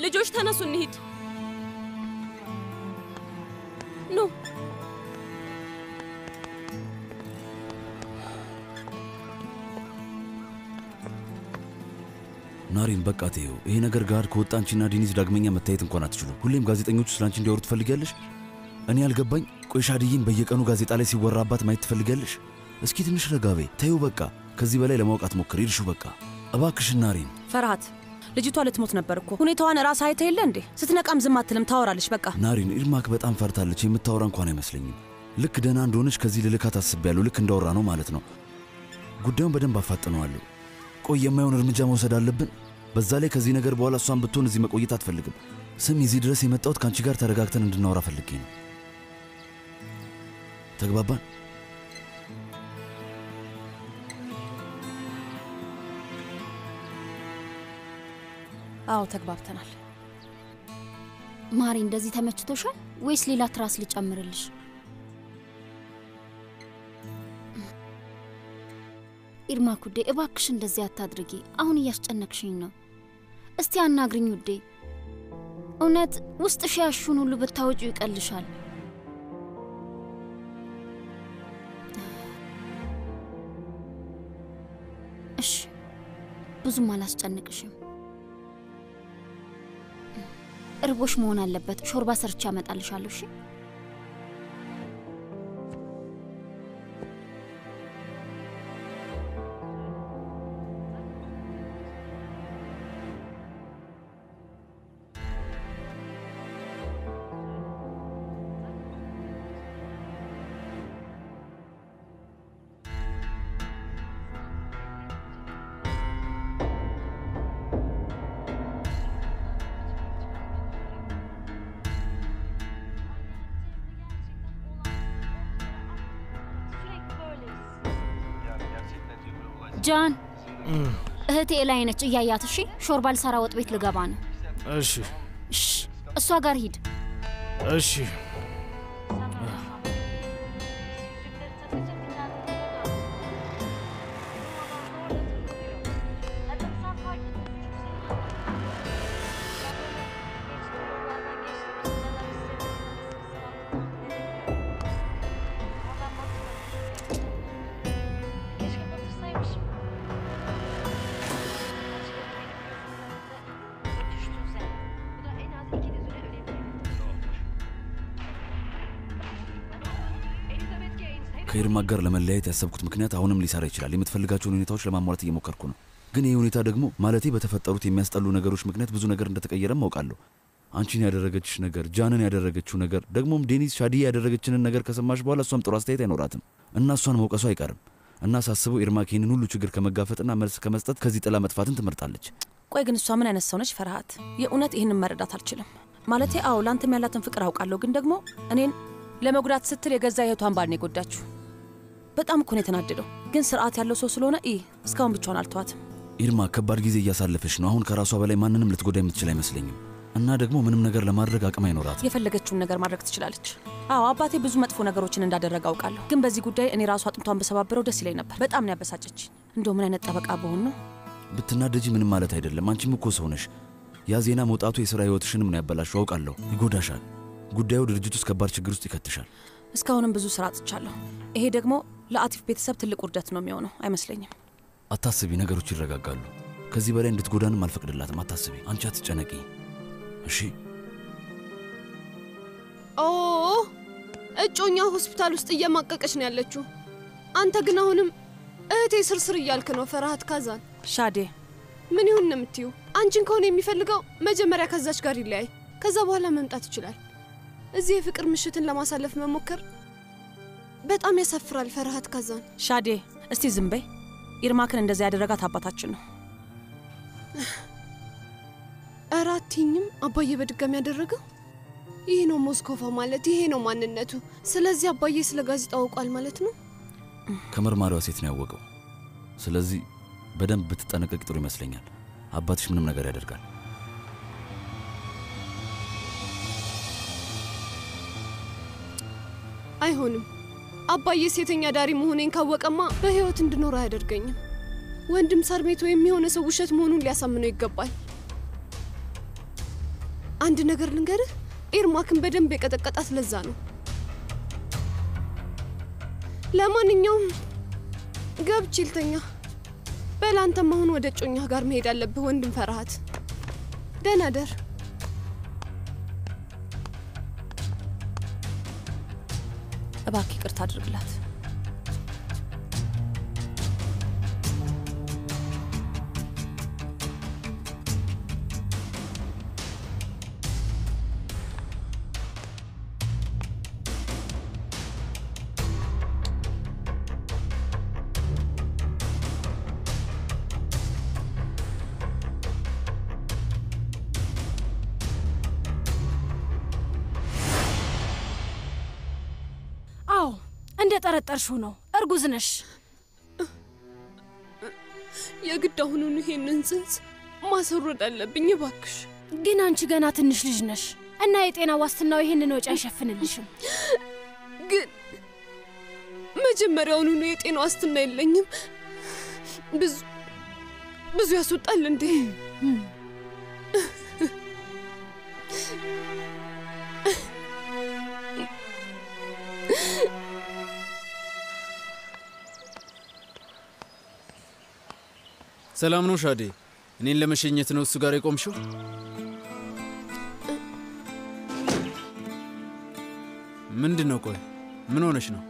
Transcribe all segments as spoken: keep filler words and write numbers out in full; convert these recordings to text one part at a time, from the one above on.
ልጆች ተነሱ እንሂድ ኑ ናሪን በቃ ተይው ይሄ ነገር ጋር ከወጣንቺና ዲኒዝ ዳግመኛ መታየት እንኳን አትችሉ ሁሌም ጋዜጠኞቹ ስላንቺ እንዲያወሩ ትፈልጊያለሽ እኔ ያልገባኝ ቆይ ሻዲይን በየቀኑ ጋዜጣ ላይ ሲወራባት ማየት ትፈልጊያለሽ እስኪ ትንሽ ረጋቤ ተይው በቃ ከዚህ በላይ ለማወቅ አትሞክሪ ይልሹ በቃ እባክሽ ናሪን ፈርሃት ልጅቷ ልትሞት ነበር እኮ ሁኔታዋን ራስ አይተ የለ እንዴ ስትነቃም ዝም አትልም ታወራለሽ በቃ ናሪን ኢርማክ በጣም ፈርታለች የምታወራ እንኳን አይመስለኝም ልክ ደህና እንደሆነች ከዚህ ልልካት አስቤያለሁ ልክ እንዳወራ ነው ማለት ነው ጉዳዩን በደንብ አፋጥነዋለሁ ቆይ የማይሆን እርምጃ መውሰድ አለብን በዛ ላይ ከዚህ ነገር በኋላ እሷን ብትሆን እዚህ መቆየት አትፈልግም ስም እዚህ ድረስ የመጣሁት ካንቺ ጋር ተረጋግተን እንድናወራ ፈልጌ ነው ተግባባን አዎ ተግባብተናል ማሪ እንደዚህ ተመችቶሻል ወይስ ሌላ ትራስ ልጨምርልሽ ኢርማ ኩዴ እባክሽ እንደዚህ አታድርጊ አሁን እያስጨነቅሽኝ ነው እስቲ አናግሪኝ ውዴ እውነት ውስጥሽ ያሹን ሁሉ ብታወጪው ይቀልሻል እሺ ብዙም አላስጨንቅሽም እርቦሽ መሆን አለበት ሾርባ ሰርቻ አመጣልሻለሁ እሺ ጃን እህቴ ላይ ነች እያያት እሺ ሾርባ ልሰራ ወጥ ቤት ልገባ ነው እሺ እሺ እሷ ጋር ሂድ እሺ ከኢርማ ጋር ለመለያየት ያሰብኩት ምክንያት አሁንም ሊሰራ ይችላል የምትፈልጋቸውን ሁኔታዎች ለማሟላት እየሞከርኩ ነው ግን ይሄ ሁኔታ ደግሞ ማለቴ በተፈጠሩት የሚያስጠሉ ነገሮች ምክንያት ብዙ ነገር እንደተቀየረም አውቃለሁ አንቺን ያደረገችሽ ነገር ጃንን ያደረገችው ነገር ደግሞም ዴኒዝ ሻዲ ያደረገችንን ነገር ከሰማሽ በኋላ እሷም ጥሩ አስተያየት አይኖራትም እና እሷን መውቀሱ አይቀርም እና ሳስበው ኢርማ ከይንን ሁሉ ችግር ከመጋፈጥና መልስ ከመስጠት ከዚህ ጥላ መጥፋትን ትመርጣለች ቆይ ግን እሷ ምን አይነት ሰው ነች ፈርሃት የእውነት ይሄንን መረዳት አልችልም ማለቴ አው ላንተም ያላትን ፍቅር አውቃለሁ ግን ደግሞ እኔን ለመጉዳት ስትል የገዛ የቷን ባል ነው የጎዳችሁ በጣም እኮ ነው የተናደደው ግን ስርዓት ያለው ሰው ስለሆነ ኢ እስካሁን ብቻውን አልተዋትም ኢርማ ከባድ ጊዜ እያሳለፈች ነው አሁን ከራሷ በላይ ማንንም ልትጎዳ የምትችል አይመስለኝም እና ደግሞ ምንም ነገር ለማድረግ አቅም አይኖራት የፈለገችውን ነገር ማድረግ ትችላለች አዎ አባቴ ብዙ መጥፎ ነገሮችን እንዳደረገ አውቃለሁ ግን በዚህ ጉዳይ እኔ ራሷ አጥንቷን በሰባበረው ደስ ይለኝ ነበር በጣም ነው ያበሳጨች እንደው ምን አይነት ጠበቃ በሆነ ነው ብትናደጂ ምንም ማለት አይደለም አንቺም እኮ ሰው ነሽ ያ ዜና መውጣቱ የሥራ ህይወትሽንም ነው ያበላሽው አውቃለሁ ይጎዳሻል ጉዳዩ ድርጅቱ ውስጥ ከባድ ችግር ውስጥ ይከትሻል እስካሁንም ብዙ ስራ አጥቻለሁ ይሄ ደግሞ ለአቲፍ ቤተሰብ ትልቅ ውርደት ነው የሚሆነው አይመስለኝም አታስቢ ነገሮች ይረጋጋሉ ከዚህ በላይ እንድትጎዳንም አልፈቅድላትም አታስቢ አንቺ አትጨነቂ እሺ ኦ እጮኛ ሆስፒታል ውስጥ እየማቀቀች ነው ያለችው አንተ ግን አሁንም እህቴ ስርስር እያልክ ነው ፈርሃት ካዛን ሻዴ ምን ይሁን ነው የምትዩ አንቺን ከሆነ የሚፈልገው መጀመሪያ ከዛች ጋር ይለያይ ከዛ በኋላ መምጣት ይችላል እዚህ የፍቅር ምሽትን ለማሳለፍ መሞከር በጣም ያሳፍራል ፈርሃት ካዛን ሻዴ እስቲ ዝም በይ ኢርማክን እንደዛ ያደረጋት አባታችን ነው አራቲኝም አባዬ በድጋሚ ያደረገው ይሄ ነው ሞስኮቫ ማለት ይሄ ነው ማንነቱ ስለዚህ አባዬ ስለ ጋዜጣው አውቋል ማለት ነው ከመርማሪዋ ሴት ነው ያወቀው ስለዚህ በደንብ ብትጠነቀቂ ጥሩ ይመስለኛል አባትሽ ምንም ነገር ያደርጋል አይሆንም አባዬ ሴተኛ ዳሪ መሆኔን ካወቀማ በህይወት እንድኖር አያደርገኝም ወንድም ሳርሜት ወይም የሆነ ሰው ውሸት መሆኑን ሊያሳምነው ይገባል አንድ ነገር ልንገርህ፣ ኢርማክን በደንብ የቀጠቀጣት ለዛ ነው። ለማንኛውም ገብቼ ልተኛ። በል አንተም አሁን ወደ ጮኛህ ጋር መሄድ አለብህ ወንድም ፈርሃት። ደህና ደር። እባክህ ይቅርታ አድርግላት። ጠረጠርሽው ነው እርጉዝ ነሽ። የግድ አሁኑን ይሄንን ጽንስ ማስወረድ አለብኝ እባክሽ። ግን አንቺ ገና ትንሽ ልጅ ነሽ እና የጤና ዋስትናው ይሄንን ወጪ አይሸፍንልሽም። ግን መጀመሪያውኑ የጤና ዋስትና የለኝም። ብዙ ብዙ ያስወጣል እንዴ? ሰላም ነው ሻዴ? እኔን ለመሸኘት ነው እሱ ጋር የቆምሽው? ምንድነው? ቆይ ምን ሆነሽ ነው?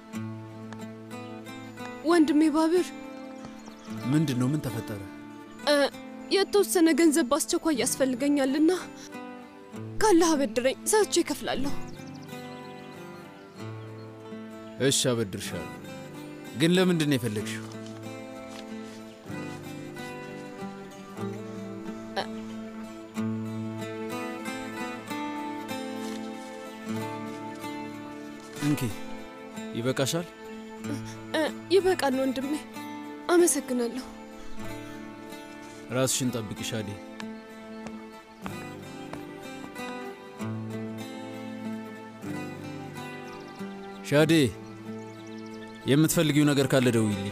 ወንድሜ ባብር። ምንድነው? ምን ተፈጠረ? የተወሰነ ገንዘብ አስቸኳይ ያስፈልገኛልና ካለህ አበድረኝ፣ ሰርቼ እከፍላለሁ። እሺ አበድርሻለሁ። ግን ለምንድን ነው የፈለግሽው? እንኪ ይበቃሻል? ይበቃል ወንድሜ፣ አመሰግናለሁ። ራስሽን ጠብቂ ሻዴ። ሻዴ የምትፈልጊው ነገር ካለ ደውይልኝ።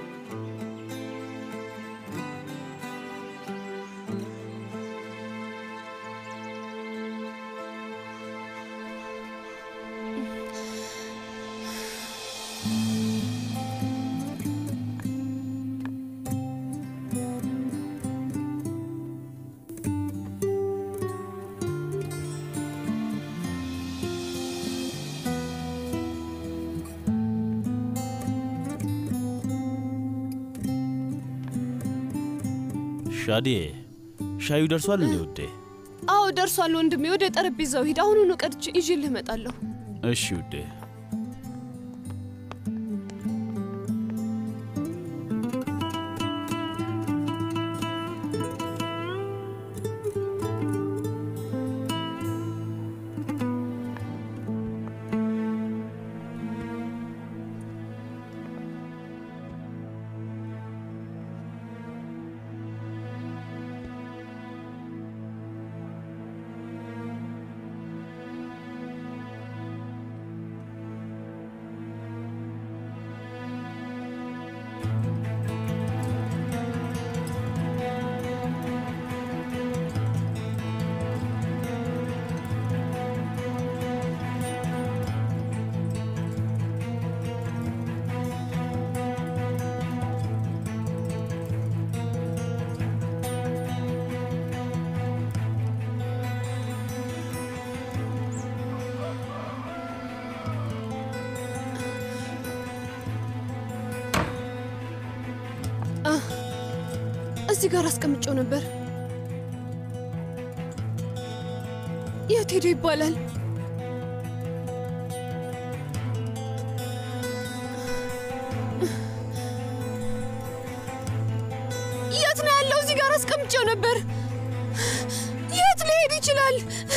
ሻዴ ሻዩ ደርሷል እንዴ ውዴ? አዎ ደርሷል ወንድሜ። ወደ ጠረጴዛው ሂድ፣ አሁኑኑ ቀድቼ ይዤልህ እመጣለሁ። እሺ ውዴ። እዚህ ጋር አስቀምጬው ነበር። የት ሄደ ይባላል? የት ነው ያለው? እዚህ ጋር አስቀምጬው ነበር። የት ሊሄድ ይችላል?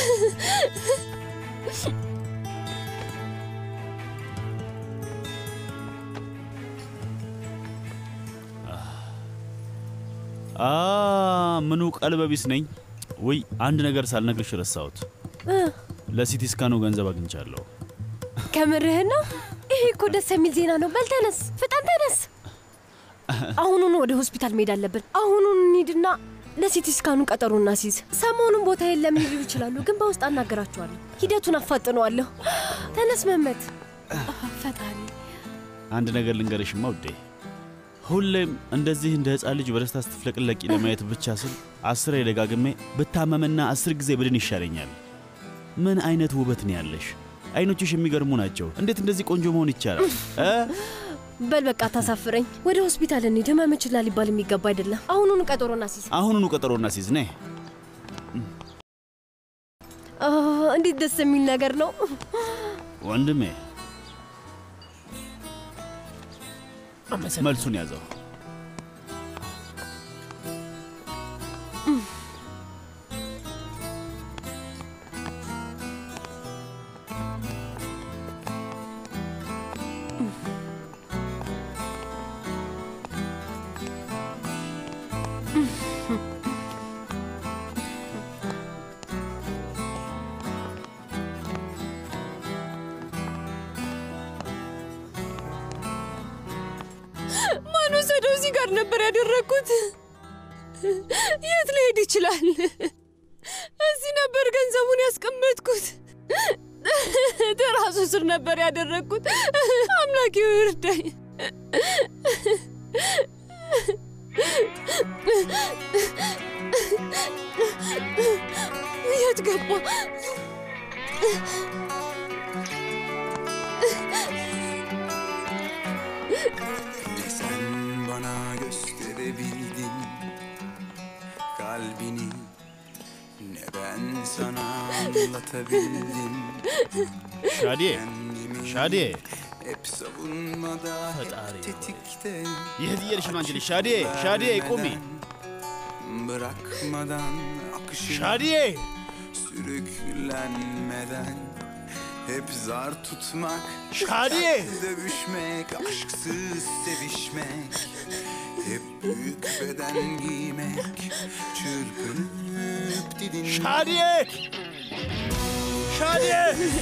አ ምኑ ቀልበቢስ ነኝ ወይ? አንድ ነገር ሳልነግርሽ ረሳሁት። ለሲቲ ስካኑ ገንዘብ አግኝቻለሁ። ከምርህ ነው? ይሄ እኮ ደስ የሚል ዜና ነው። በል ተነስ፣ ፍጠን ተነስ። አሁኑኑ ወደ ሆስፒታል መሄድ አለብን። አሁኑኑ እንሂድና ለሲቲ ስካኑ ቀጠሮና ሲዝ ሰሞኑን ቦታ የለም ሊሉ ይችላሉ፣ ግን በውስጥ አናገራቸዋለሁ። ሂደቱን አፋጥነዋለሁ። ተነስ መመት። ፈጣሪ አንድ ነገር ልንገርሽማ ውዴ፣ ሁሌም እንደዚህ እንደ ሕፃን ልጅ በደስታ ስትፍለቅለቂ ለማየት ብቻ ስል አስሬ ደጋግሜ ብታመምና አስር ጊዜ ብድን ይሻለኛል። ምን አይነት ውበት ነው ያለሽ! አይኖችሽ የሚገርሙ ናቸው። እንዴት እንደዚህ ቆንጆ መሆን ይቻላል? በል በቃ ታሳፍረኝ። ወደ ሆስፒታል እንሂድ። ህመም ይችላል ሊባል የሚገባ አይደለም። አሁኑኑ ቀጠሮና ሲዝ አሁኑኑ ቀጠሮና ሲዝ ነይ። እንዴት ደስ የሚል ነገር ነው ወንድሜ። መልሱን ያዘው። እዚህ ጋር ነበር ያደረኩት። የት ሊሄድ ይችላል? እዚህ ነበር ገንዘቡን ያስቀመጥኩት። ተራሱ ስር ነበር ያደረኩት። አምላኬ ይርዳኝ። የት ገባ? Kalbini ne ben sana anlatabildim. Şadiye, Şadiye. Hep savunmada, hep tetikte. Yedi yarışın Anceli. Şadiye, Şadiye, komi. Bırakmadan akışına. Şadiye. Sürüklenmeden. Hep zar tutmak. Şadiye. Dövüşmek, aşksız sevişmek. Hep büyük beden giymek, çırpınıp didinmek. Şadiye! Şadiye!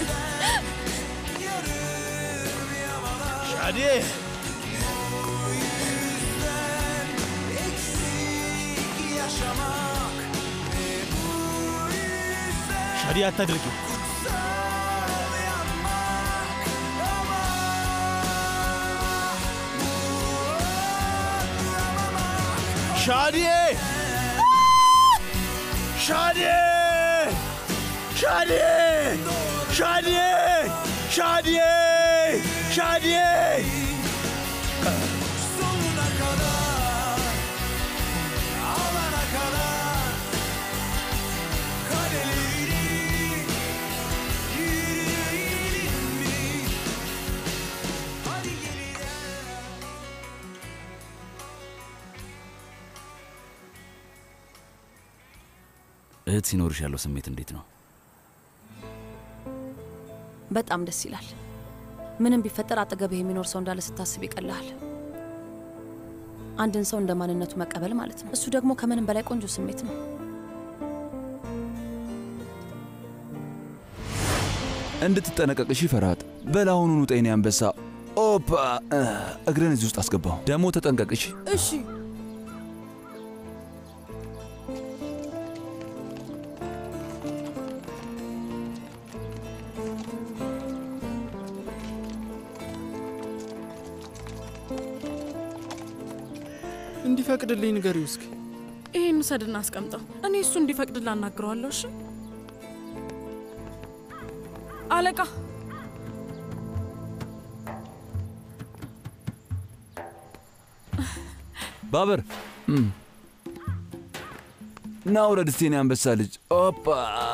Şadiye! O yüzden eksik yaşamak ve bu yüzden Şadiye hatta direkt. Şadiye! Şadiye! Şadiye! Şadiye! Şadiye! Şadiye! sonuna kadar, alana kadar kadehleri yürüyelim mi? Hadi gelin. እህት ሲኖርሽ ያለው ስሜት እንዴት ነው? በጣም ደስ ይላል። ምንም ቢፈጠር አጠገብህ የሚኖር ሰው እንዳለ ስታስብ ይቀልሃል። አንድን ሰው እንደ ማንነቱ መቀበል ማለት ነው። እሱ ደግሞ ከምንም በላይ ቆንጆ ስሜት ነው። እንድትጠነቀቅሽ ፈርሃት። በላሁኑኑ ጤና አንበሳ። ኦፓ እግረን እዚህ ውስጥ አስገባው። ደግሞ ተጠንቀቅሽ። እሺ እንዲፈቅድልኝ ንገሪው እስኪ። ይሄን ውሰድና አስቀምጠው። እኔ እሱ እንዲፈቅድልህ አናግረዋለሁ። እሺ አለቃ። ባበር ና ውረድ እስቲ የኔ አንበሳ ልጅ። ኦፓ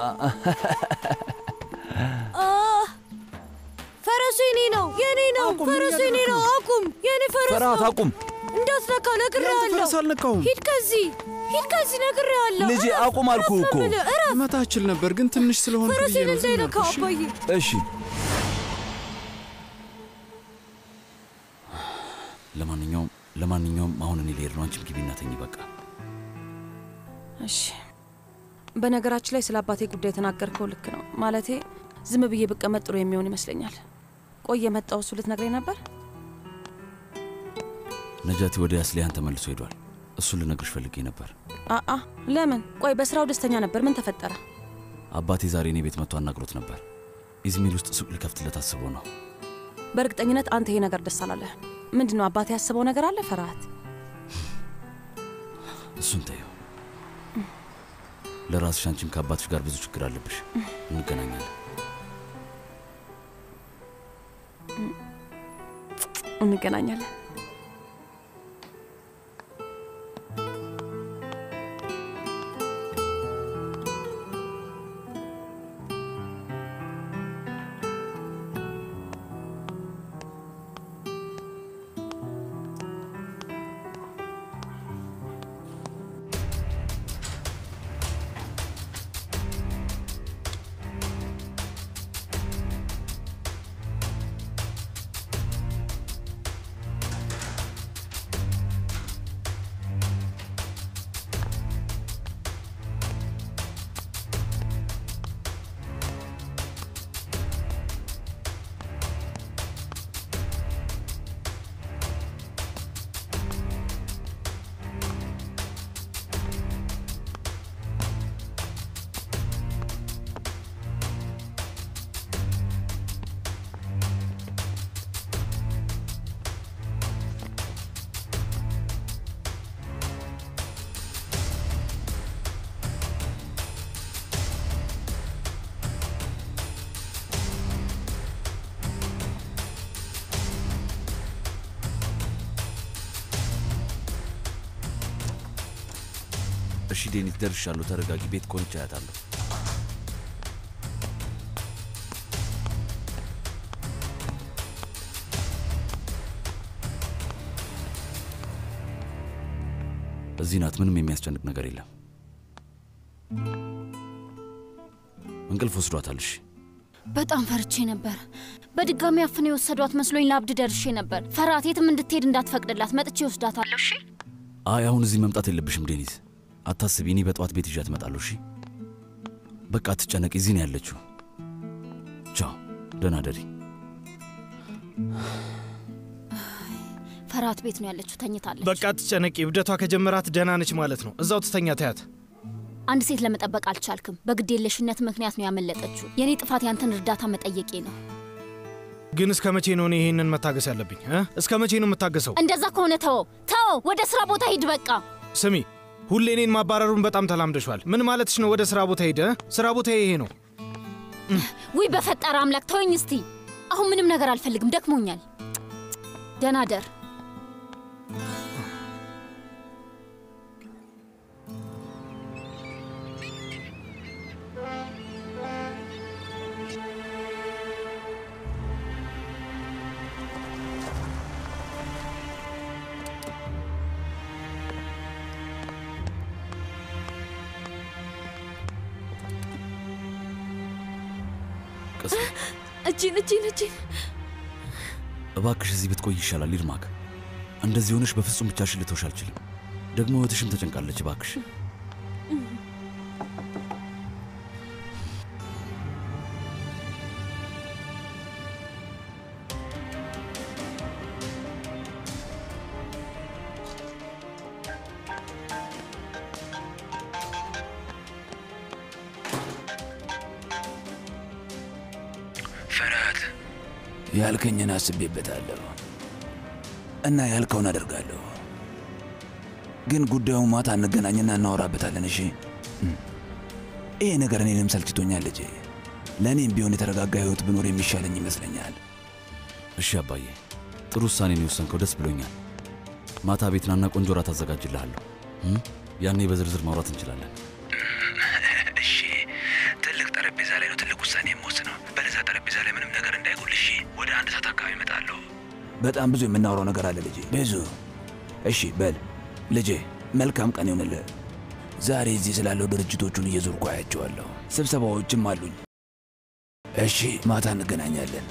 ፈረሱ የኔ ነው፣ የኔ ነው። ፈረሱ የኔ ነው። አቁም! የኔ ፈረስ ነው። ፈርሃት አቁም! እንዳትነካ ነግሬሃለሁ። ፈረስ አልነካሁም። ሂድ ከዚህ ሂድ ከዚህ ነግሬሃለሁ። ልጄ አቁም አልኩህ እኮ። መታ እችል ነበር ግን ትንሽ ስለሆነ ብዬ ነው። ፈረሱን እንዳይነካው አባዬ። እሺ ለማንኛውም ለማንኛውም አሁን እኔ ልሄድ ነው። አንቺም ግቢና ተኝ በቃ። እሺ በነገራችን ላይ ስለ አባቴ ጉዳይ ተናገርከው ልክ ነው። ማለቴ ዝም ብዬ ብቀመጥ ጥሩ የሚሆን ይመስለኛል። ቆይ የመጣው እሱ ልትነግረኝ ነበር? ነጃቲ ወደ ያስሊያን ተመልሶ ሄዷል። እሱን ልነግርሽ ፈልጌ ነበር። አአ ለምን? ቆይ በስራው ደስተኛ ነበር። ምን ተፈጠረ? አባቴ ዛሬ እኔ ቤት መጥቶ አናግሮት ነበር። ኢዝሚር ውስጥ ሱቅ ሊከፍትለት አስቦ ነው። በእርግጠኝነት አንተ ይሄ ነገር ደስ አላለህ። ምንድነው አባቴ ያስበው ነገር አለ ፈርሃት? እሱን ተይው። ለራስሽ አንቺም ከአባትሽ ጋር ብዙ ችግር አለብሽ። እንገናኛለን እንገናኛለን። እሺ ዴኒት፣ ደርሻለሁ። ተረጋጊ። ቤት ኮንቻ ያታለሁ። እዚህ ናት። ምንም የሚያስጨንቅ ነገር የለም። እንቅልፍ ወስዷታል። እሺ በጣም ፈርቼ ነበር። በድጋሚ አፍነው የወሰዷት መስሎኝ ለአብድ ደርሼ ነበር። ፈርሃት የትም እንድትሄድ እንዳትፈቅድላት መጥቼ ወስዳታለሁ። እሺ አይ አሁን እዚህ መምጣት የለብሽም ዴኒት። አታስቢ። እኔ በጠዋት ቤት ይዣት እመጣለሁ። እሺ በቃ አትጨነቂ። እዚህ ነው ያለችው። ቻው፣ ደህና ደሪ። ፈርሃት ቤት ነው ያለችው፣ ተኝታለች። በቃ አትጨነቂ። እብደቷ ከጀመራት ደህና ነች ማለት ነው። እዛው ትተኛ ታያት። አንድ ሴት ለመጠበቅ አልቻልክም። በግዴለሽነት ምክንያት ነው ያመለጠችው። የኔ ጥፋት ያንተን እርዳታ መጠየቄ ነው። ግን እስከ መቼ ነው እኔ ይሄንን መታገስ ያለብኝ? እስከ መቼ ነው የምታገሰው? እንደዛ ከሆነ ተወው ተወው፣ ወደ ስራ ቦታ ሂድ በቃ። ስሚ፣ ሁሌ እኔን ማባረሩን በጣም ተላምደሻል። ምን ማለትሽ ነው? ወደ ስራ ቦታ ሂድ። ስራ ቦታ ይሄ ነው። ውይ በፈጠረ አምላክ ተወኝ እስቲ። አሁን ምንም ነገር አልፈልግም፣ ደክሞኛል። ደህና ደር። እጂን እጂን እጂን እባክሽ እዚህ ብትቆይ ይሻላል ይርማክ። እንደዚህ ሆነሽ በፍጹም ብቻሽን ልተውሽ አልችልም። ደግሞ እህትሽም ተጨንቃለች። እባክሽ ያልከኝን አስቤበታለሁ እና ያልከውን አደርጋለሁ። ግን ጉዳዩ ማታ እንገናኝና እናወራበታለን። እሺ? ይሄ ነገር እኔንም ሰልችቶኛል ልጄ። ለእኔም ቢሆን የተረጋጋ ህይወት ብኖር የሚሻለኝ ይመስለኛል። እሺ አባዬ፣ ጥሩ ውሳኔ ነው የወሰንከው። ደስ ብሎኛል። ማታ ቤት ናና ቆንጆ ራት አዘጋጅልሃለሁ። ያኔ በዝርዝር ማውራት እንችላለን። እሺ? ትልቅ ጠረጴዛ ላይ ነው ትልቅ ውሳኔ የምወስነው። በለዛ ጠረጴዛ ላይ ምንም ነገር እንዳይጎል። እሺ? ወደ አንድ ሰዓት አካባቢ እመጣለሁ። በጣም ብዙ የምናወራው ነገር አለ ልጄ፣ ብዙ። እሺ በል ልጄ፣ መልካም ቀን ይሁንልህ። ዛሬ እዚህ ስላለው ድርጅቶቹን እየዞርኩ አያቸዋለሁ። ስብሰባዎችም አሉኝ። እሺ፣ ማታ እንገናኛለን።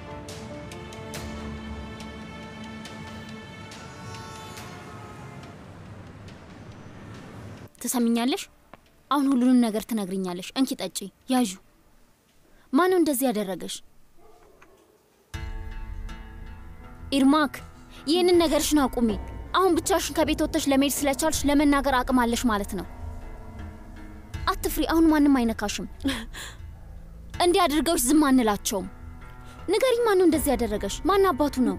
ትሰሚኛለሽ? አሁን ሁሉንም ነገር ትነግሪኛለሽ። እንኪ ጠጪ፣ ያዡ። ማነው እንደዚህ ያደረገሽ? ኢርማክ፣ ይህንን ነገርሽን አቁሚ። አሁን ብቻሽን ከቤት ወጥተሽ ለመሄድ ስለቻልሽ ለመናገር አቅም አለሽ ማለት ነው። አትፍሪ፣ አሁን ማንም አይነካሽም። እንዲህ አድርገውሽ ዝም አንላቸውም። ንገሪኝ፣ ማን ነው እንደዚህ ያደረገሽ? ማን አባቱ ነው?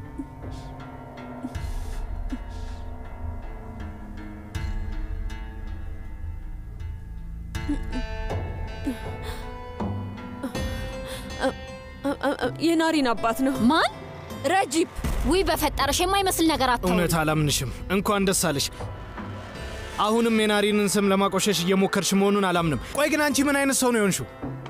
የናሪን አባት ነው። ማን? ረጂብ። ውይ በፈጠረሽ የማይመስል ነገር አታውሪ። እውነት አላምንሽም። እንኳን ደስ አለሽ። አሁንም የናሪንን ስም ለማቆሸሽ እየሞከርሽ መሆኑን አላምንም። ቆይ ግን አንቺ ምን አይነት ሰው ነው የሆንሽው?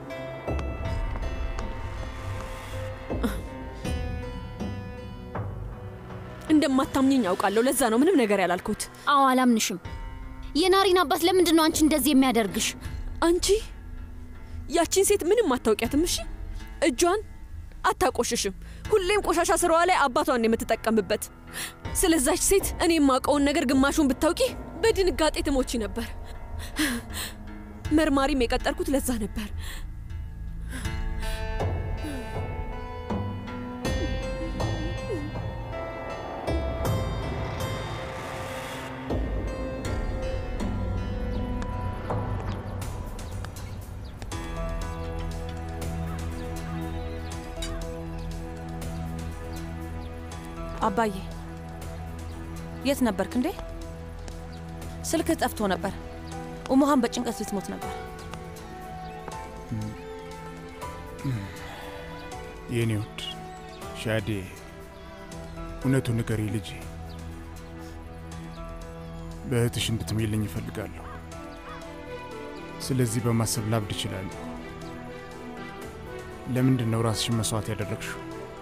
እንደማታምኚኝ ያውቃለሁ። ለዛ ነው ምንም ነገር ያላልኩት። አዎ አላምንሽም። የናሪን አባት ለምንድን ነው አንቺ እንደዚህ የሚያደርግሽ? አንቺ ያቺን ሴት ምንም አታውቂያትም። እሺ እጇን አታቆሽሽም። ሁሌም ቆሻሻ ስራዋ ላይ አባቷን ነው የምትጠቀምበት። ስለዛች ሴት እኔ የማውቀውን ነገር ግማሹን ብታውቂ በድንጋጤ ትሞቺ ነበር። መርማሪም የቀጠርኩት ለዛ ነበር። አባዬ የት ነበርክ እንዴ? ስልክ ጠፍቶ ነበር። ኡሙሃን በጭንቀት ልትሞት ነበር። የኔ ውድ ሻዴ፣ እውነቱ ንገሪ ልጄ። በእህትሽ እንድትምይልኝ እፈልጋለሁ። ስለዚህ በማሰብ ላብድ እችላለሁ። ለምንድን ነው ራስሽን መስዋዕት ያደረግሽው?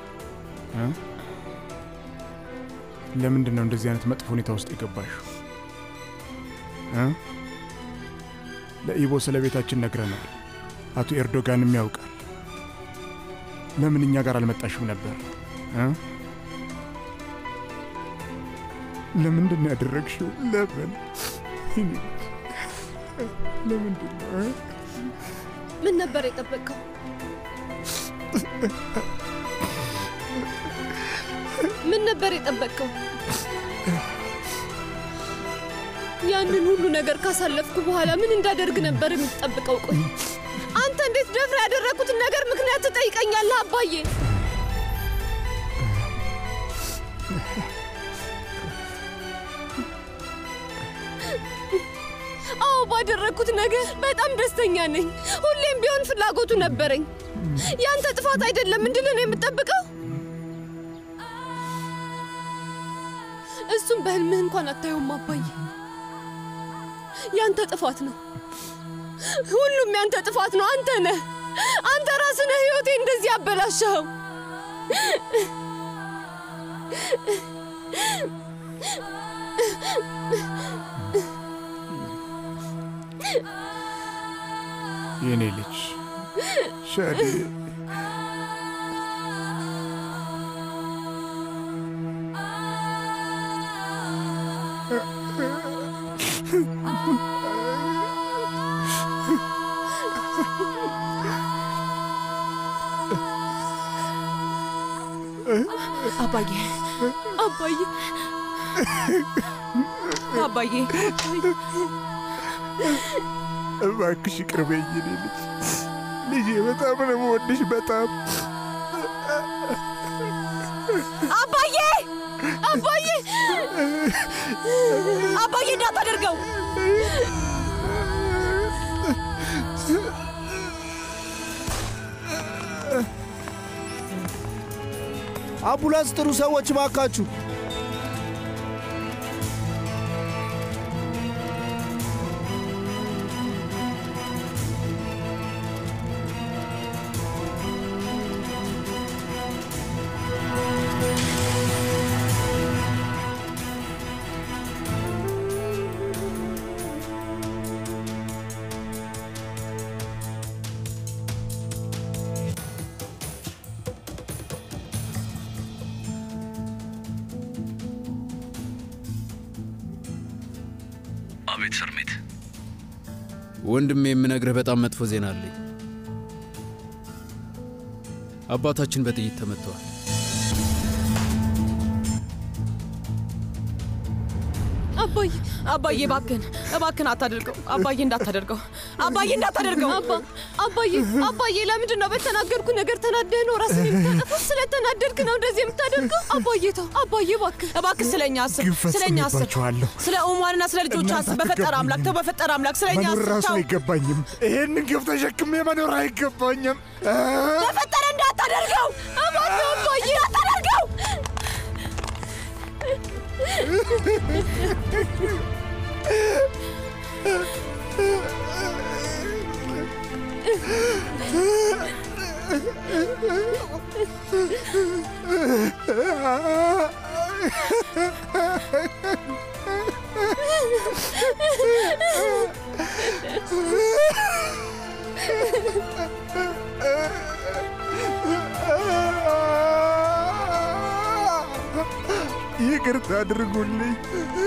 ለምንድን ነው እንደዚህ አይነት መጥፎ ሁኔታ ውስጥ የገባሽው? ለኢቦ ስለ ቤታችን ነግረናል። አቶ ኤርዶጋንም ያውቃል። ለምን እኛ ጋር አልመጣሽም ነበር? ለምንድን ነው ያደረግሽው? ለምን ለምንድን ነው? ምን ነበር የጠበቀው? ምን ነበር የጠበቀው? ያንን ሁሉ ነገር ካሳለፍኩ በኋላ ምን እንዳደርግ ነበር የምትጠብቀው? ቆይ አንተ እንዴት ደፍረ ያደረኩትን ነገር ምክንያት ትጠይቀኛለህ? አባዬ አዎ፣ ባደረኩት ነገር በጣም ደስተኛ ነኝ። ሁሌም ቢሆን ፍላጎቱ ነበረኝ። ያንተ ጥፋት አይደለም እንድል ነው የምትጠብቀው? እሱም በህልምህ እንኳን አታየውም አባዬ። ያንተ ጥፋት ነው። ሁሉም ያንተ ጥፋት ነው። አንተ ነህ። አንተ ራስህ ነህ ህይወቴ እንደዚህ ያበላሸኸው። የኔ ልጅ ሻዴ፣ አባዬ አባዬ አባዬ እባክሽ ይቅር በይኝ የኔ ልጅ። ልጄ በጣም ነው የምወድሽ። በጣም አባዬ አባዬ አባዬ እንዳታደርገው። አምቡላንስ ጥሩ ሰዎች ባካችሁ። አቤት ሰርሜት። ወንድሜ የምነግርህ በጣም መጥፎ ዜና አለኝ። አባታችን በጥይት ተመተዋል። አባዬ አባዬ እባክህን እባክህን አታደርገው። አባዬ እንዳታደርገው። አባዬ እንዳታደርገው። አባ አባዬ አባዬ ለምንድን ነው በተናገርኩ ነገር ተናደህ ነው ራስን የምታጠፋው? ስለተናደድክ ነው እንደዚህ የምታደርገው? አባዬ ተው አባዬ እባክህ እባክህ ስለኛ አስብ፣ ስለኛ አስብ፣ ስለ ኡማንና ስለ ልጆቿ አስብ። በፈጠረ አምላክ ተው፣ በፈጠረ አምላክ ስለኛ አስብ። መኖር ራሱ አይገባኝም። ይሄንን ግፍ ተሸክሜ መኖር አይገባኝም። በፈጠረ እንዳታደርገው እባክህ አባዬ እንዳታደርገው። ይቅርታ አድርጉልኝ።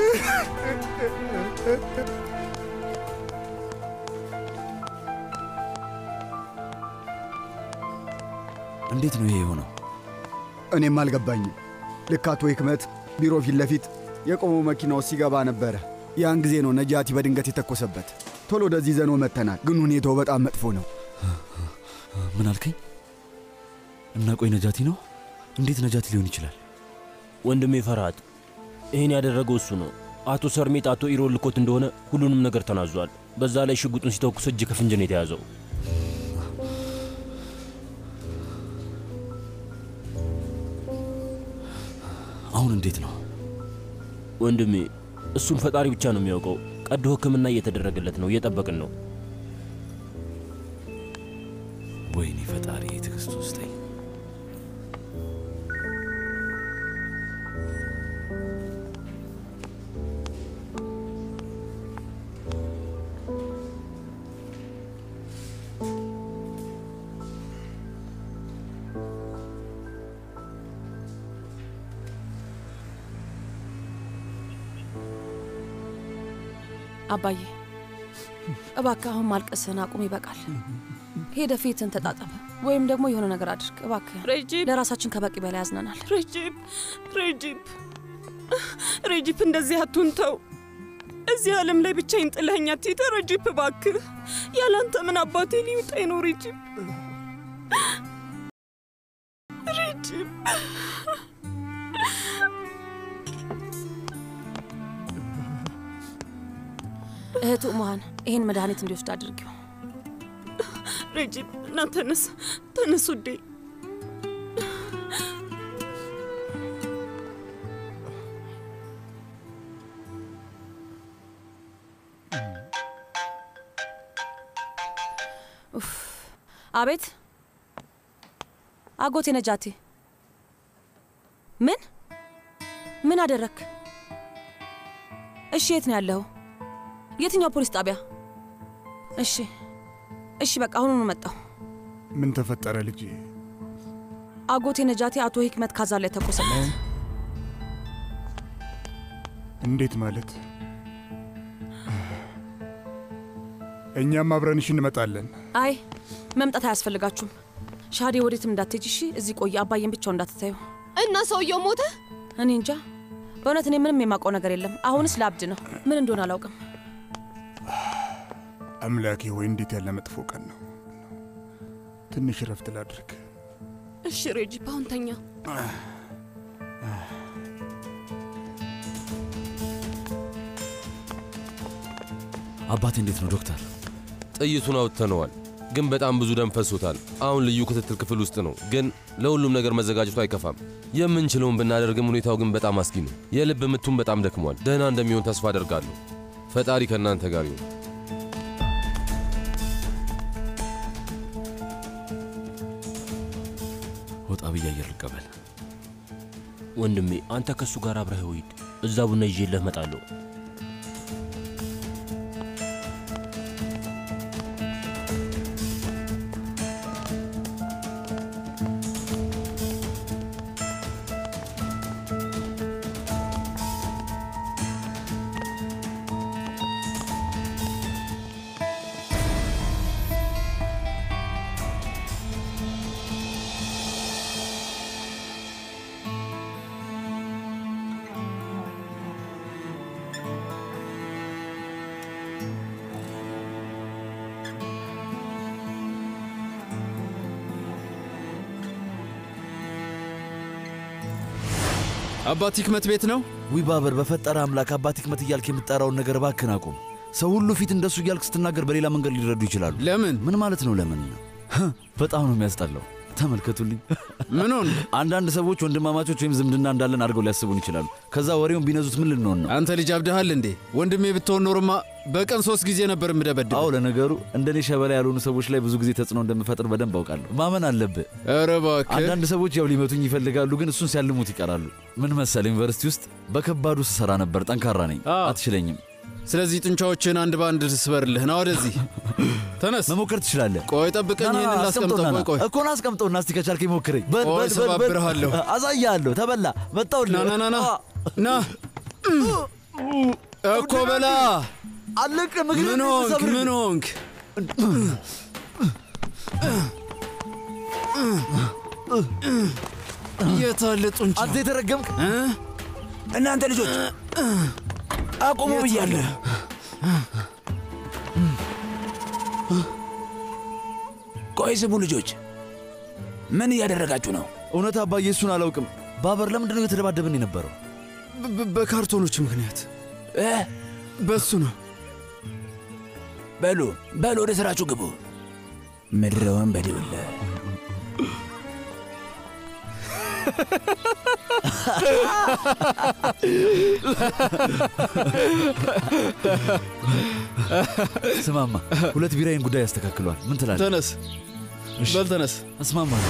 እንዴት ነው ይሄ የሆነው? እኔም አልገባኝም። ልክ አቶ ህክመት ቢሮ ፊት ለፊት የቆመው መኪናው ሲገባ ነበረ። ያን ጊዜ ነው ነጃቲ በድንገት የተኮሰበት። ቶሎ ወደዚህ ዘኖ መተናል፣ ግን ሁኔታው በጣም መጥፎ ነው። ምን አልከኝ? እና ቆይ ነጃቲ ነው? እንዴት ነጃቲ ሊሆን ይችላል? ወንድሜ ፈርሃት፣ ይህን ያደረገው እሱ ነው። አቶ ሰርሜት አቶ ኢሮን ልኮት እንደሆነ ሁሉንም ነገር ተናዟል። በዛ ላይ ሽጉጡን ሲተኩስ እጅ ከፍንጅ ነው የተያዘው። አሁን እንዴት ነው ወንድሜ? እሱን ፈጣሪ ብቻ ነው የሚያውቀው። ቀዶ ሕክምና እየተደረገለት ነው፣ እየጠበቅን ነው። ወይኔ ፈጣሪ ትዕግስት ውስጠኝ። አባዬ እባክህ አሁን ማልቀስህን አቁም፣ ይበቃል። ሄደ ፊትን ተጣጠበ ወይም ደግሞ የሆነ ነገር አድርግ እባክህ። ሬጂፕ፣ ለራሳችን ከበቂ በላይ ያዝነናል። ሬጂፕ ሬጂፕ ሬጂፕ፣ እንደዚህ አትሁን፣ ተው። እዚህ ዓለም ላይ ብቻዬን ጥለኸኝ አትሂድ ሬጂፕ፣ እባክህ። ያላንተ ምን አባቴ ሊውጠኝ ነው ሬጂፕ፣ ሬጂፕ። እህቱ ኡማን ይሄን መድኃኒት እንዲወስድ አድርጊው። ሬጂፕ ና ተነስ፣ ተነስ ውዴ። ኡፍ! አቤት አጎቴ ነጃቲ፣ ምን ምን አደረክ? እሺ የት ነው ያለው? የትኛው ፖሊስ ጣቢያ? እሺ እሺ፣ በቃ አሁኑኑ መጣሁ። ምን ተፈጠረ ልጄ? አጎቴ ነጃቲ አቶ ህክመት ካዛ ላይ ተኮሰበት። እንዴት ማለት? እኛም አብረንሽ እንመጣለን። አይ መምጣት አያስፈልጋችሁም። ሻዴ ወዴትም እንዳትሄጂ እሺ? እዚህ ቆይ፣ አባዬን ብቻው እንዳትታዩ። እና ሰውየው ሞተ? እኔ እንጃ በእውነት፣ እኔ ምንም የማውቀው ነገር የለም። አሁንስ ለአብድ ነው፣ ምን እንደሆነ አላውቅም። አምላኬ ሆይ እንዴት ያለ መጥፎ ቀን ነው። ትንሽ ረፍት ላድርግ። እሺ ሬጂፕ፣ አሁን ተኛ። አባቴ እንዴት ነው ዶክተር? ጥይቱን አውጥተነዋል፣ ግን በጣም ብዙ ደም ፈሶታል። አሁን ልዩ ክትትል ክፍል ውስጥ ነው፣ ግን ለሁሉም ነገር መዘጋጀቱ አይከፋም። የምንችለውን ብናደርግም ሁኔታው ግን በጣም አስጊ ነው። የልብ ምቱም በጣም ደክሟል። ደህና እንደሚሆን ተስፋ አደርጋለሁ። ፈጣሪ ከእናንተ ጋር ይሁን። ወጣ ብዬ አየር ልቀበል። ወንድሜ አንተ ከሱ ጋር አብረህ ሂድ። እዛ ቡና ይዤልህ እመጣለሁ። አባት ህክመት ቤት ነው? ዊ ባበር፣ በፈጠረ አምላክ አባት ህክመት እያልክ የምትጠራውን ነገር እባክህን አቁም። ሰው ሁሉ ፊት እንደሱ እያልክ ስትናገር በሌላ መንገድ ሊረዱ ይችላሉ። ለምን? ምን ማለት ነው ለምን? በጣም ነው የሚያስጠላው። ተመልከቱልኝ። ምን ሆነ? አንዳንድ ሰዎች ወንድማማቾች ወይም ዝምድና እንዳለን አድርገው ሊያስቡን ይችላሉ። ከዛ ወሬውን ቢነዙት ምን ልንሆን ነው? አንተ ልጅ አብደሃል እንዴ? ወንድሜ ብትሆን ኖርማ በቀን ሶስት ጊዜ ነበር የምደበድብ። አዎ፣ ለነገሩ እንደኔ ሸበላ ያልሆኑ ሰዎች ላይ ብዙ ጊዜ ተጽዕኖ እንደምፈጥር በደንብ አውቃለሁ። ማመን አለብህ። ኧረ እባክህ። አንዳንድ ሰዎች ያው ሊመቱኝ ይፈልጋሉ፣ ግን እሱን ሲያልሙት ይቀራሉ። ምን መሰል ዩኒቨርሲቲ ውስጥ በከባዱ ስሰራ ነበር። ጠንካራ ነኝ፣ አትችለኝም። ስለዚህ ጥንቻዎችን አንድ ባንድ ስበርልህ ነው። ወደዚህ ተነስ። መሞከር ትችላለህ። ቆይ ጠብቀኝ፣ ይሄንን ላስቀምጠው። ቆይ ቆይ እኮ ና አስቀምጠውና እስቲ ከቻልከኝ ሞክረኝ። በል በል ሰባብርሃለሁ። አሳያለሁ። ተበላ መጣሁልህ። ና ና ና ና እኮ በላ አለቀ። ምን ሆንክ? ምን ሆንክ? የታለ ጡንቻ? አንተ የተረገምክ! እናንተ ልጆች አቁሙ ብያለሁ። ቆይ ስሙ ልጆች፣ ምን እያደረጋችሁ ነው? እውነት አባዬ እሱን አላውቅም። ባበር ለምንድን ነው የተደባደብን የነበረው? በካርቶኖች ምክንያት እ በሱ ነው። በሉ በሉ ወደ ስራችሁ ግቡ። ምድረ ወንበዴውላ ስማማ፣ ሁለት ቢራዬን ጉዳይ ያስተካክሏል። ምን ትላለህ? ተነስ በል ተነስ። እስማማለሁ።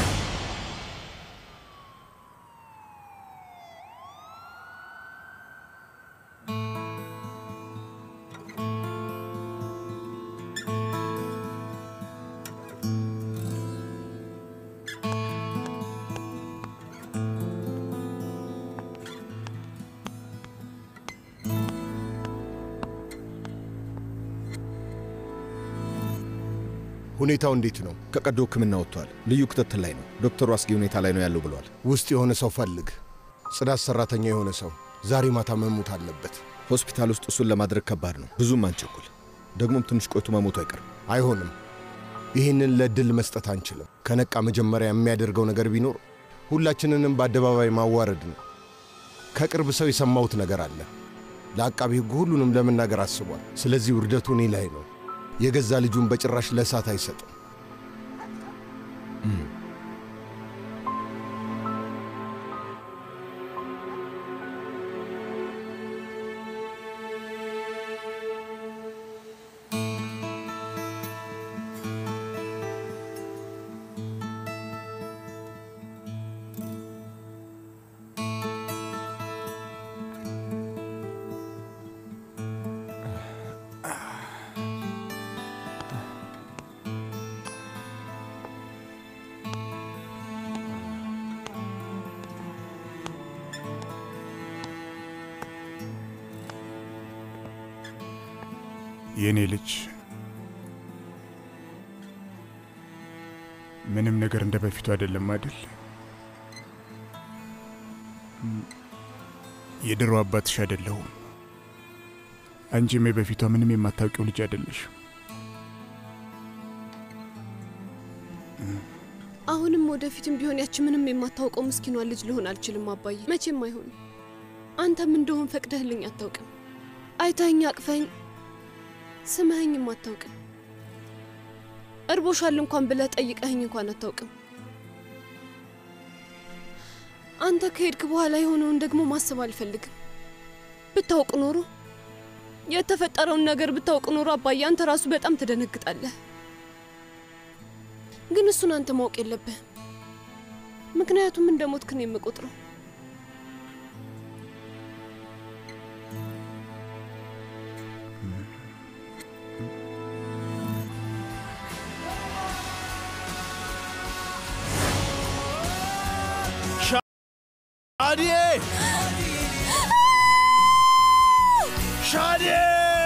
ሁኔታው እንዴት ነው? ከቀዶ ሕክምና ወጥቷል። ልዩ ክትትል ላይ ነው። ዶክተሩ አስጊ ሁኔታ ላይ ነው ያለው ብሏል። ውስጥ የሆነ ሰው ፈልግ። ጽዳት ሰራተኛ የሆነ ሰው ዛሬ ማታ መሞት አለበት። ሆስፒታል ውስጥ እሱን ለማድረግ ከባድ ነው። ብዙም አንቸኩል። ደግሞም ትንሽ ቆይቶ መሞቱ አይቀርም። አይሆንም። ይህንን ለድል መስጠት አንችልም። ከነቃ መጀመሪያ የሚያደርገው ነገር ቢኖር ሁላችንንም በአደባባይ ማዋረድ ነው። ከቅርብ ሰው የሰማሁት ነገር አለ። ለአቃቢ ሕጉ ሁሉንም ለመናገር አስቧል። ስለዚህ ውርደቱ እኔ ላይ ነው። የገዛ ልጁን በጭራሽ ለእሳት አይሰጥም። የኔ ልጅ ምንም ነገር እንደ በፊቱ አይደለም አይደል? የድሮ አባትሽ አይደለሁም። አንቺም የበፊቷ ምንም የማታውቂው ልጅ አይደለሽ። አሁንም ወደፊትም ቢሆን ያቺ ምንም የማታውቀው ምስኪኗ ልጅ ልሆን አልችልም አባዬ፣ መቼም አይሆንም። አንተም እንደሆን ፈቅደህልኝ አታውቅም። አይታኝ አቅፈኝ ስምህኝም አታውቅም። እርቦሻል እንኳን ብለህ ጠይቀህኝ እንኳን አታውቅም። አንተ ከሄድክ በኋላ የሆነውን ደግሞ ማሰብ አልፈልግም። ብታውቅ ኖሮ የተፈጠረውን ነገር ብታውቅ ኖሮ አባዬ አንተ ራሱ በጣም ትደነግጣለህ። ግን እሱን አንተ ማወቅ የለብህም። ምክንያቱም እንደሞትክ ነው የምቆጥረው። ሻዲዬ! ሻዲዬ!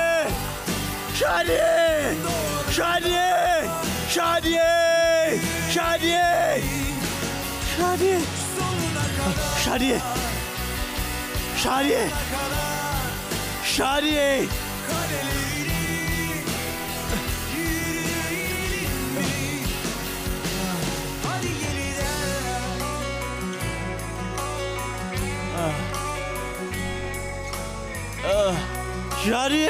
ሻዲዬ! ሻዲዬ! ሻዲዬ! ሻዲዬ! ሻዲዬ! ሻዲዬ! ሻዲዬ! ሻዲዬ! Ah. ሻዲዬ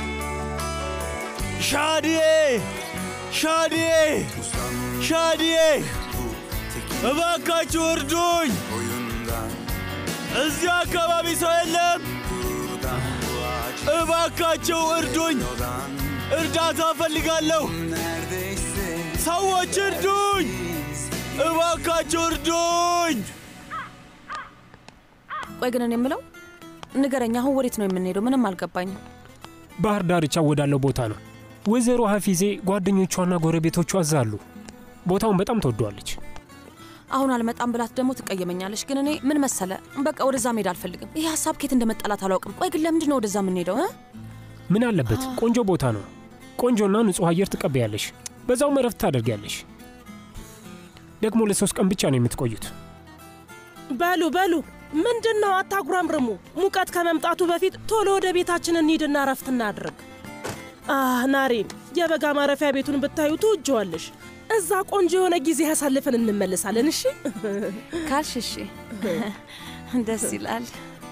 ሻዲዬ ሻዲዬ ሻዲዬ እባካችሁ እርዱኝ! እዚህ አካባቢ ሰው የለም! እባካችሁ እርዱኝ! እርዳታ እፈልጋለሁ! ሰዎች እርዱኝ! እባካችሁ እርዱኝ! ቆይ ግን እኔ የምለው ንገረኝ፣ አሁን ወዴት ነው የምንሄደው? ምንም አልገባኝም። ባህር ዳርቻ ወዳለው ቦታ ነው። ወይዘሮ ሀፊዜ ጓደኞቿና ጎረቤቶቿ አዛሉ። ቦታውን በጣም ትወደዋለች። አሁን አልመጣም ብላት ደግሞ ትቀየመኛለች። ግን እኔ ምን መሰለ፣ በቃ ወደዛ መሄድ አልፈልግም። ይህ ሀሳብ ከየት እንደመጣላት አላውቅም። ቆይ ግን ለምንድን ነው ወደዛ የምንሄደው? ምን አለበት? ቆንጆ ቦታ ነው። ቆንጆና ንጹህ አየር ትቀበያለሽ፣ በዛውም እረፍት ታደርጊያለሽ። ደግሞ ለሶስት ቀን ብቻ ነው የምትቆዩት። በሉ በሉ፣ ምንድነው? አታጉረምርሙ። ሙቀት ከመምጣቱ በፊት ቶሎ ወደ ቤታችን እንሂድና እረፍት እናድርግ። አህ ናሬን፣ የበጋ ማረፊያ ቤቱን ብታዩ ትውጀዋለሽ። እዛ ቆንጆ የሆነ ጊዜ ያሳልፈን እንመለሳለን። እሺ ካልሽ እሺ፣ ደስ ይላል።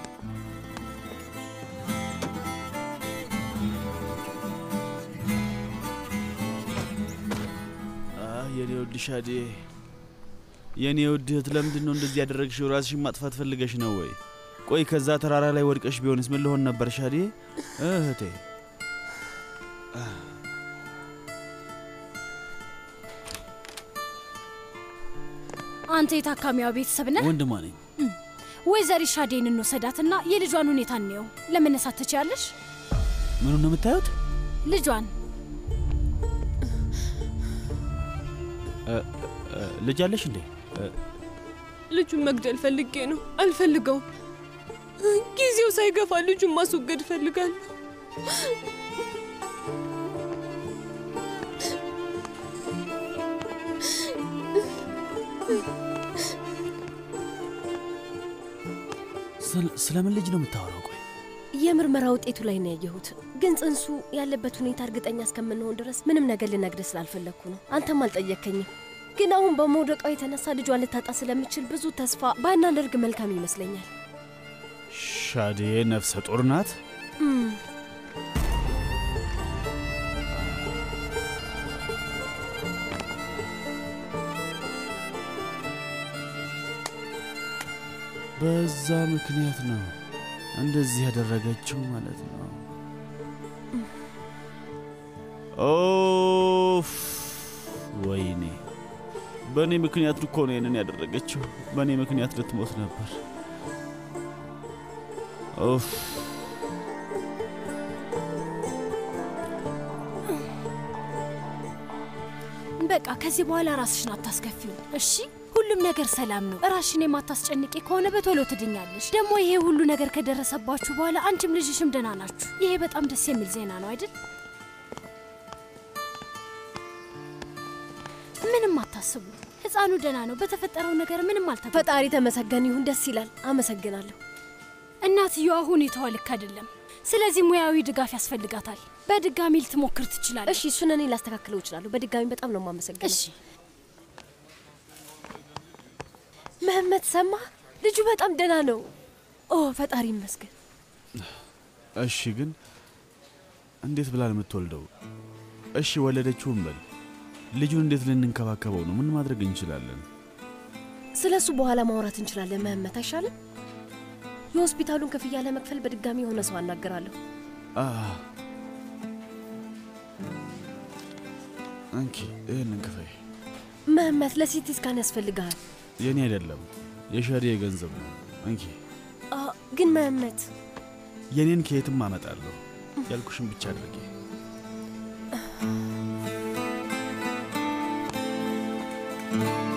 አህ የኔ ውድ ሻዲዬ፣ የኔ ውድ እህት፣ ለምንድን ነው እንደዚህ ያደረግሽው? ራስሽን ማጥፋት ፈልገሽ ነው ወይ? ቆይ ከዛ ተራራ ላይ ወድቀሽ ቢሆንስ ምን ልሆን ነበር ሻዲዬ? እህቴ አንተ የታካሚዋ ቤተሰብ ነህ? ወንድሟ ነኝ። ወይዘሪ ሻዴን እንወሰዳትና የልጇን ሁኔታ እንየው። ለመነሳት ትችያለሽ? ምኑን ነው የምታዩት? ልጇን። ልጅ አለሽ እንዴ? ልጁን መግደል ፈልጌ ነው። አልፈልገውም። ጊዜው ሳይገፋ ልጁን ማስወገድ ፈልጋለሁ። ስለምን ልጅ ነው የምታወራው? ቆይ የምርመራ ውጤቱ ላይ ነው ያየሁት፣ ግን ጽንሱ ያለበት ሁኔታ እርግጠኛ እስከምንሆን ድረስ ምንም ነገር ልነግርህ ስላልፈለግኩ ነው። አንተም አልጠየከኝም። ግን አሁን በመውደቋ የተነሳ ልጇን ልታጣ ስለምችል ብዙ ተስፋ ባናደርግ መልካም ይመስለኛል። ሻዴ ነፍሰ ጡር ናት? በዛ ምክንያት ነው እንደዚህ ያደረገችው ማለት ነው። ኦፍ ወይኔ! በእኔ ምክንያት እኮ ነው ይህንን ያደረገችው። በእኔ ምክንያት ልትሞት ነበር። ኦፍ በቃ ከዚህ በኋላ ራስሽን አታስከፊው፣ እሺ? ሁሉም ነገር ሰላም ነው። ራስሽን የማታስጨንቂ ከሆነ በቶሎ ትድኛለሽ። ደግሞ ይሄ ሁሉ ነገር ከደረሰባችሁ በኋላ አንቺም ልጅሽም ደህና ናችሁ። ይሄ በጣም ደስ የሚል ዜና ነው አይደል? ምንም አታስቡ፣ ህፃኑ ደህና ነው። በተፈጠረው ነገር ምንም አልተፈጠረም። ፈጣሪ ተመሰገን ይሁን። ደስ ይላል። አመሰግናለሁ። እናትየዋ ሁኔታዋ ልክ አይደለም። ስለዚህ ሙያዊ ድጋፍ ያስፈልጋታል። በድጋሚ ልትሞክር ትችላለች። እሺ፣ እሱን እኔ ላስተካክለው እችላለሁ። በድጋሚ በጣም ነው የማመሰግነው። እሺ መህመት፣ ሰማ? ልጁ በጣም ደህና ነው። ኦ ፈጣሪ ይመስገን። እሺ፣ ግን እንዴት ብላ ነው የምትወልደው? እሺ ወለደችው እንበል፣ ልጁን እንዴት ልንንከባከበው ነው? ምን ማድረግ እንችላለን? ስለሱ በኋላ ማውራት እንችላለን። መህመት አይሻልም? የሆስፒታሉን ክፍያ ለመክፈል በድጋሚ የሆነ ሰው አናገራለሁ። አህ አንቺ ይሄንን ክፈይ። መህመት፣ ለሲቲ ስካን ያስፈልጋል። የኔ አይደለም፣ የሻዴ ገንዘብ ነው። አንቺ ግን መህመት፣ የኔን ከየትም አመጣለሁ። ያልኩሽን ብቻ አድርጊ። Thank you.